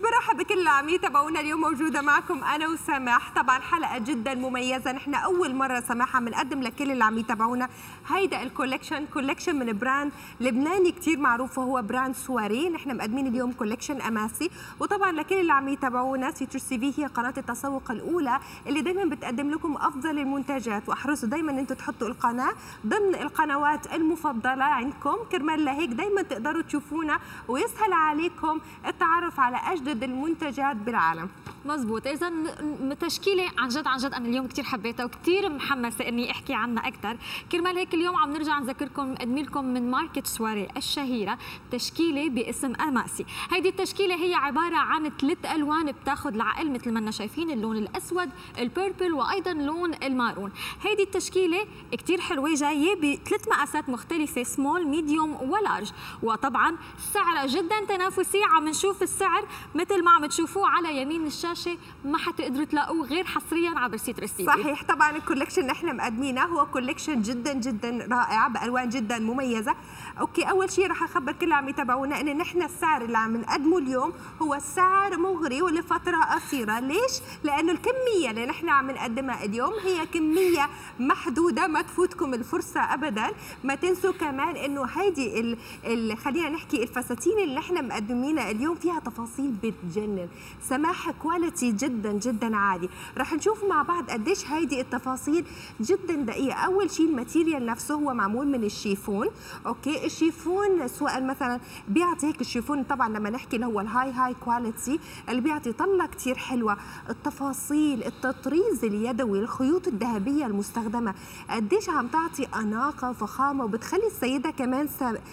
مرحب بكل اللي عم يتابعونا. اليوم موجودة معكم أنا وسماح. طبعا حلقة جدا مميزة، نحن أول مرة سماح عم نقدم لكل اللي عم يتابعونا هيدا كولكشن من براند لبناني كثير معروف وهو براند سواري. نحن مقدمين اليوم كولكشن أماسي، وطبعا لكل اللي عم يتابعونا سيتروس تي في هي قناة التسوق الأولى اللي دايما بتقدم لكم أفضل المنتجات، واحرصوا دايما أنتم تحطوا القناة ضمن القنوات المفضلة عندكم، كرمال لهيك دايما تقدروا تشوفونا ويسهل عليكم التعرف على أجدد المنتجات بالعالم. مزبوط. إذا تشكيلة عن جد أنا اليوم كثير حبيتها وكثير محمسة إني أحكي عنها أكثر، كرمال هيك اليوم عم نرجع نذكركم نقدم لكم من ماركة سواري الشهيرة تشكيلة باسم أماسي. هيدي التشكيلة هي عبارة عن 3 ألوان بتاخذ العقل مثل ما شايفين، اللون الأسود، البيربل، وأيضا لون المارون. هيدي التشكيلة كثير حلوة، جاية ب3 مقاسات مختلفة، سمول، ميديوم ولارج، وطبعا سعرها جدا تنافسي. عم نشوف السعر مثل ما عم تشوفوه على يمين الشاشة، ما حتقدروا تلاقوه غير حصريا عبر سيتروس تي في. صحيح. طبعا الكولكشن اللي احنا مقدمينه هو كولكشن جدا رائع بألوان جدا مميزة. اوكي، اول شيء رح اخبر كل اللي عم يتابعونا ان نحن السعر اللي عم نقدمه اليوم هو سعر مغري ولفترة قصيرة. ليش؟ لانه الكمية اللي نحن عم نقدمها اليوم هي كمية محدودة، ما تفوتكم الفرصة ابدا. ما تنسوا كمان انه هيدي خلينا نحكي الفساتين اللي نحن مقدمينها اليوم فيها تفاصيل بتجنن، سماح كواليتي جدا عالي. رح نشوف مع بعض قديش هيدي التفاصيل جدا دقيقة. اول شيء الماتيريال نفسه هو معمول من الشيفون. اوكي، الشيفون سواء مثلا بيعطي هيك الشيفون، طبعا لما نحكي اللي هو الهاي كواليتي اللي بيعطي طلة كثير حلوة، التفاصيل، التطريز اليدوي، الخيوط الذهبية المستخدمة قديش عم تعطي أناقة وفخامة، وبتخلي السيدة كمان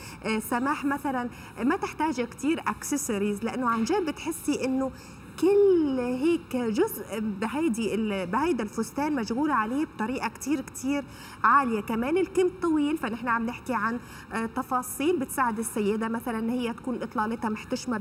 سماح مثلا ما تحتاج كثير اكسسوارز، لانه عن جد بتحسي انه كل هيك جزء بهيدا الفستان مشغول عليه بطريقه كثير عاليه. كمان الكم طويل، فنحن عم نحكي عن تفاصيل بتساعد السيده مثلا ان هي تكون اطلالتها محتشمه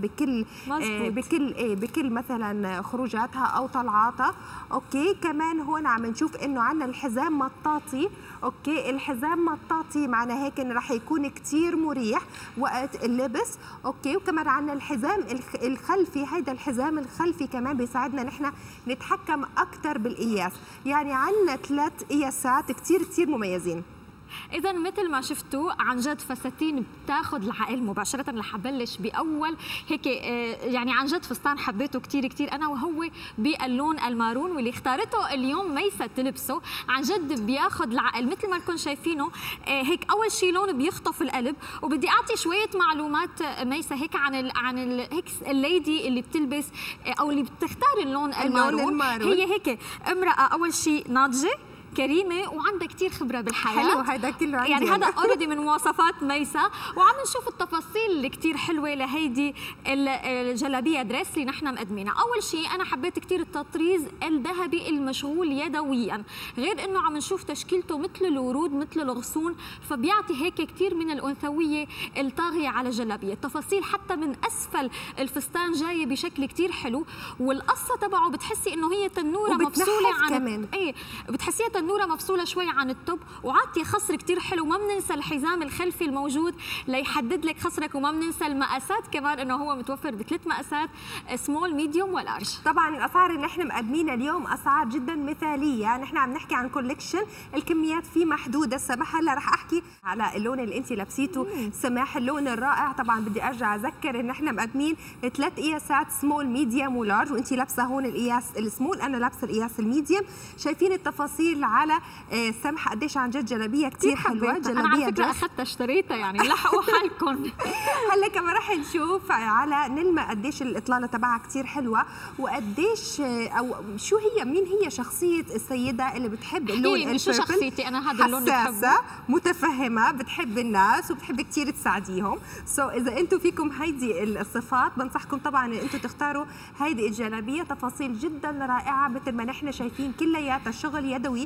بكل مثلا خروجاتها او طلعاتها. اوكي، كمان هون عم نشوف انه عندنا الحزام مطاطي. اوكي، الحزام مطاطي معناه هيك انه رح يكون كثير مريح وقت اللبس. اوكي، وكمان عندنا الحزام الخلفي. هيدا الحزام الخلفي كمان بيساعدنا نحن نتحكم اكثر بالقياس. يعني عندنا 3 قياسات كثير مميزين. إذا مثل ما شفتوا عن جد فساتين بتاخذ العقل مباشرة. رح أبلش بأول هيك يعني عن جد فستان حبيته كثير أنا، وهو باللون المارون، واللي اختارته اليوم ميسة تلبسه. عن جد بياخذ العقل مثل ما نكون شايفينه. هيك أول شيء لون بيخطف القلب. وبدي أعطي شوية معلومات ميسة هيك عن هيك الليدي اللي بتلبس أو اللي بتختار اللون المارون. هي هيك امرأة أول شيء ناضجة كريمه وعندها كثير خبره بالحياه. حلو، هذا كله عندي يعني هذا اوريدي من مواصفات ميسة. وعم نشوف التفاصيل اللي كثير حلوه لهيدي الجلابيه دريس اللي نحن مقدمينها. اول شيء انا حبيت كثير التطريز الذهبي المشغول يدويا، غير انه عم نشوف تشكيلته مثل الورود مثل الغصون، فبيعطي هيك كثير من الانثويه الطاغيه على الجلابيه. التفاصيل حتى من اسفل الفستان جايه بشكل كثير حلو، والقصه تبعه بتحسي انه هي تنوره مفصوله عن كمان. بتحسيها تنوره مفصوله شوي عن التوب، وعاطيه خصر كثير حلو. ما بننسى الحزام الخلفي الموجود ليحدد لك خصرك، وما بننسى المقاسات كمان انه هو متوفر ب3 مقاسات، سمول، ميديوم ولارج. طبعا الاسعار اللي نحن مقدمينها اليوم اسعار جدا مثاليه. نحن عم نحكي عن كولكشن الكميات فيه محدوده. سماح هلا رح احكي على اللون اللي انت لبسيته سماح، اللون الرائع. طبعا بدي ارجع اذكر ان نحن مقدمين 3 قياسات، سمول، ميديوم ولارج، وانت لابسه هون القياس السمول، انا لابسه القياس الميديوم. شايفين التفاصيل على سمح قديش عن جد جلابيه كثير حلوه. جلابيه انا على فكره اخذتها اشتريتها، يعني لحقوا حالكم. هلا كمان رح نشوف على نلمى قديش الاطلاله تبعها كثير حلوه، وقديش او شو هي، مين هي شخصيه السيده اللي بتحب اللون البيربل. شو شخصيتي انا؟ هذا اللون حساسه، متفهمه، بتحب الناس وبتحب كثير تساعديهم. اذا انتم فيكم هيدي الصفات بنصحكم طبعا ان انتم تختاروا هيدي الجلابيه. تفاصيل جدا رائعه مثل ما نحن شايفين، كلياتها شغل يدوي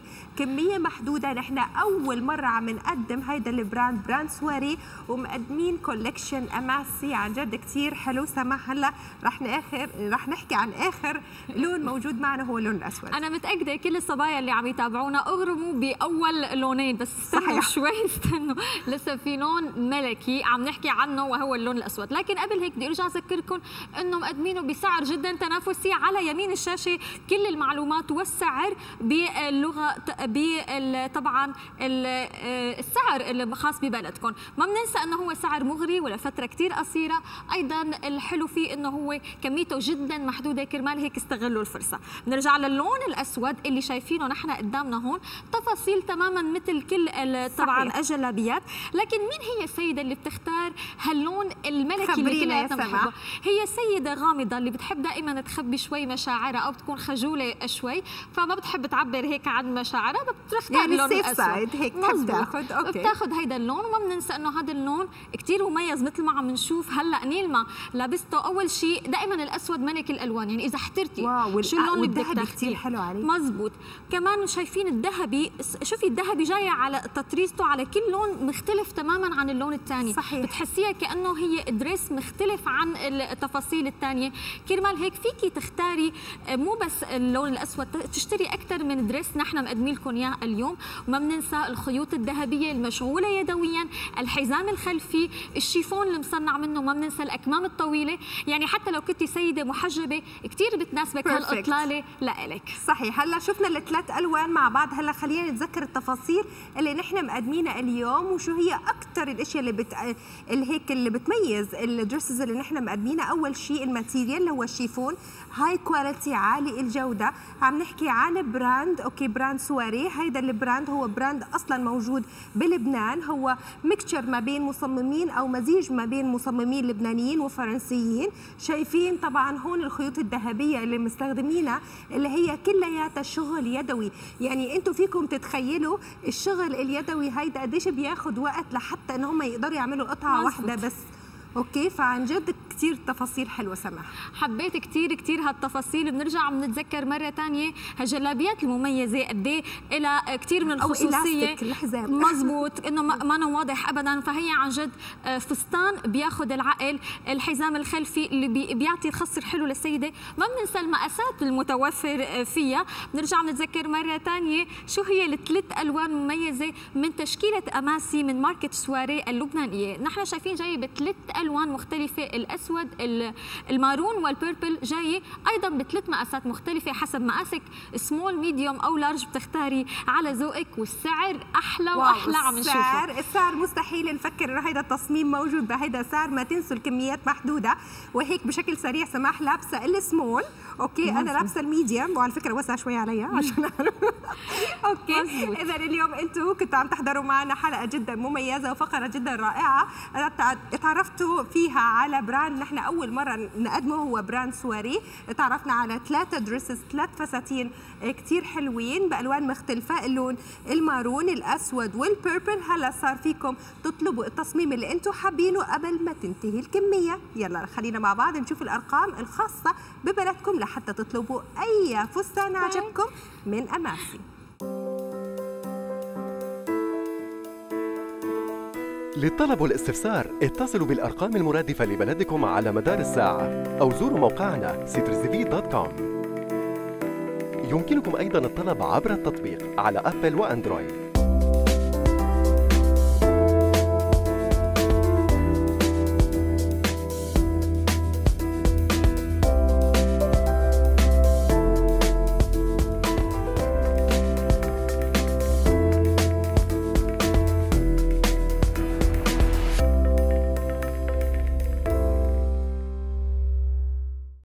كميه محدوده. نحن اول مره عم نقدم هيدا البراند، براند سواري، ومقدمين كولكشن اماسي عن جد كثير حلو. سماح هلا رح نحكي عن اخر لون موجود معنا هو اللون الاسود. انا متاكده كل الصبايا اللي عم يتابعونا اغرموا باول لونين، بس استنوا شوي، استنوا لسه في لون ملكي عم نحكي عنه وهو اللون الاسود. لكن قبل هيك بدي ارجع اذكركم انه مقدمينه بسعر جدا تنافسي. على يمين الشاشه كل المعلومات والسعر باللغه طبعا السعر الخاص ببلدكم. ما بننسى انه هو سعر مغري ولفتره كثير قصيره. ايضا الحلو فيه انه هو كميته جدا محدوده، كرمال هيك استغلوا الفرصه. بنرجع للون الاسود اللي شايفينه نحن قدامنا هون، تفاصيل تماما مثل كل طبعا الجلابيات. لكن مين هي السيده اللي بتختار هاللون الملكي اللي كلياتنا بنحبه؟ هي سيده غامضه اللي بتحب دائما تخبي شوي مشاعرها او بتكون خجوله شوي، فما بتحب تعبر هيك عن مشاعرها، بتختار يعني اللون الاسود. هيك بتاخذ هيدا اللون. وما بننسى انه هذا اللون كثير مميز مثل ما عم نشوف هلا نيلما لابسته. اول شيء دائما الاسود ملك الالوان، يعني اذا احترتي شو اللون اللي بدك تاخذيه كثير حلو عليه. مزبوط. كمان شايفين الذهبي، شوفي الذهبي جايه على تطريزته على كل لون مختلف تماما عن اللون الثاني. صحيح. بتحسيها كانه هي دريس مختلف عن التفاصيل الثانيه. كرمال هيك فيكي تختاري مو بس اللون الاسود، تشتري اكثر من دريس نحن مقدمين لكم اياه اليوم. وما بننسى الخيوط الذهبيه المشغوله يدويا، الحزام الخلفي، الشيفون اللي مصنع منه، ما بننسى الاكمام الطويله. يعني حتى لو كنتي سيده محجبه كثير بتناسبك هالاطلاله لإلك. صحيح. هلا شفنا الثلاث الوان مع بعض. هلا خلينا نتذكر التفاصيل اللي نحن مقدمينها اليوم، وشو هي اكثر الاشياء اللي بتميز الدريسز اللي نحن مقدمينها. اول شيء الماتيريال اللي هو الشيفون، هاي كواليتي، عالي الجوده. عم نحكي عن براند براند سواري. هيدا البراند هو براند اصلا موجود بلبنان، هو ميكتشر ما بين مصممين او مزيج ما بين مصممين لبنانيين وفرنسيين. شايفين طبعا هون الخيوط الذهبيه اللي مستخدمينها اللي هي كلياتها شغل يدوي. يعني انتم فيكم تتخيلوا الشغل اليدوي هيدا قديش بياخذ وقت لحتى ان هم يقدروا يعملوا قطعه واحده بس. فعن جد كثير تفاصيل حلوه. سماح حبيت كثير هالتفاصيل. بنرجع عم نتذكر مره ثانيه هالجلابيات المميزه قد ايه لها كثير من الخصوصيه. مزبوط، انه ما واضح ابدا. فهي عن جد فستان بياخذ العقل. الحزام الخلفي اللي بيعطي الخص الحلو للسيده. ما بننسى المقاسات المتوفر فيها. بنرجع بنتذكر مره ثانيه شو هي الثلاث الوان مميزه من تشكيله اماسي من ماركة سواري اللبنانيه. نحن شايفين جاي بثلاث الوان مختلفه، الاسود، المارون والبيربل، جاي ايضا بثلاث مقاسات مختلفه حسب مقاسك، سمول، ميديوم او لارج، بتختاري على ذوقك. والسعر احلى واحلى عم نشوفه. السعر مستحيل نفكر انه هيدا التصميم موجود بهيدا السعر. ما تنسوا الكميات محدوده. وهيك بشكل سريع سماح لابسه السمول، انا لابسه الميديوم، وعلى فكره وسع شوي علي عشان اعرف. اذا اليوم انتم كنتوا عم تحضروا معنا حلقه جدا مميزه وفقره جدا رائعه تعرفتوا فيها على براند نحن اول مره نقدمه، هو براند سواري. تعرفنا على 3 دريسز، 3 فساتين كثير حلوين بالوان مختلفه، اللون المارون، الاسود، والبيربل. هلا صار فيكم تطلبوا التصميم اللي انتم حابينه قبل ما تنتهي الكميه. يلا خلينا مع بعض نشوف الارقام الخاصه ببلدكم لحتى تطلبوا اي فستان عجبكم من اماسي. للطلب والاستفسار اتصلوا بالأرقام المرادفة لبلدكم على مدار الساعة أو زوروا موقعنا citrusv.com. يمكنكم أيضا الطلب عبر التطبيق على أبل وأندرويد.